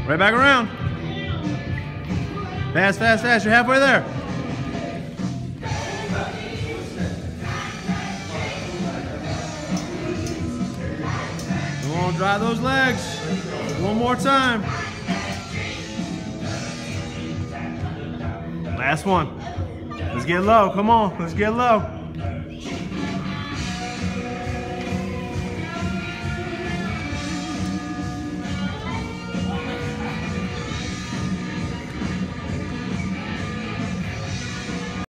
Right back around. Fast, fast, fast. You're halfway there. Come on, drive those legs. One more time. Last one. Let's get low. Come on. Let's get low.